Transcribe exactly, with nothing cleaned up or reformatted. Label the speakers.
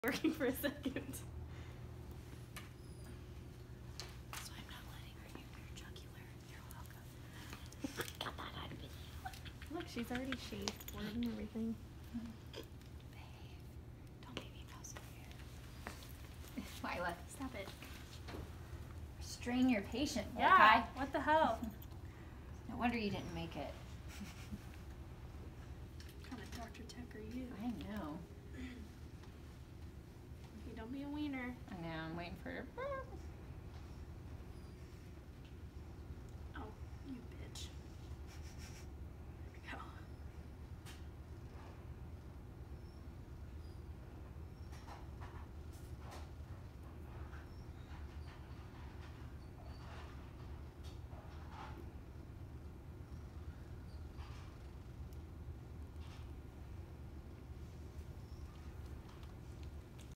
Speaker 1: working for a second.
Speaker 2: So I'm not letting her near your jugular. You're welcome. Got that out of video.
Speaker 1: Look, she's already shaved, board and everything.
Speaker 2: Babe, don't make me mouse over here. Lila, stop it. Restrain your patient,
Speaker 1: Yeah,
Speaker 2: okay?
Speaker 1: what the hell?
Speaker 2: No wonder you didn't make it.
Speaker 1: What kind of Doctor Tech are you?
Speaker 2: I know.
Speaker 1: You don't be a wiener.
Speaker 2: I know, I'm waiting for her.